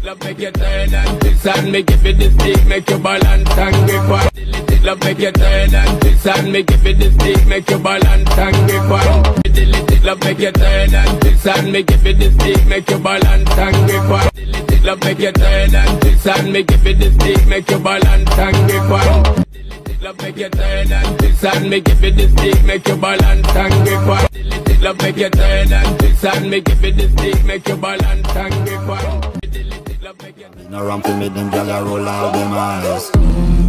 Love make you turn and twist and me give it the stick, make you balance and grip on. Love make you turn and twist and me give it the stick, make you balance and grip on. Love make you turn and twist and me give it the stick, make you balance and grip on. Love make you turn and twist and me give it the stick, make you balance and grip on. Love make you turn and twist and me give it the stick, make you balance and grip on. Love make you turn and twist and me give it the stick, make you balance and grip on. No ramp with me, them gyal a roll out them eyes.